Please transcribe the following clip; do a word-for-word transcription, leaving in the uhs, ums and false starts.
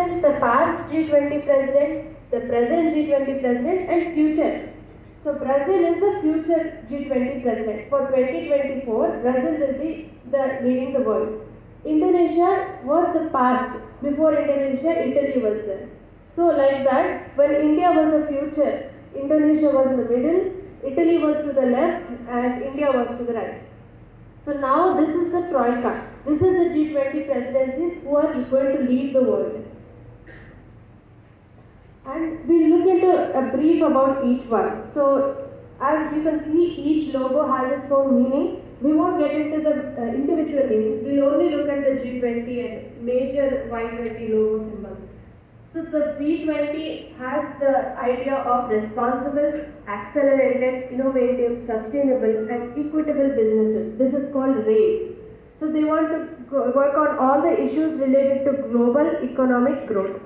represents the past G twenty president, the present G twenty president and future. So Brazil is the future G twenty president. For twenty twenty-four, Brazil will be the leading the world. Indonesia was the past. Before Indonesia, Italy was there. So like that, when India was the future, Indonesia was in the middle, Italy was to the left and India was to the right. So now this is the Troika. This is the G twenty presidencies who are going to lead the world. And we look into a brief about each one. So as you can see, each logo has its own meaning. We won't get into the uh, individual meanings. We'll only look at the G twenty and major Y twenty logo symbols. So the B twenty has the idea of responsible, accelerated, innovative, sustainable and equitable businesses. This is called RAISE. So they want to go work on all the issues related to global economic growth.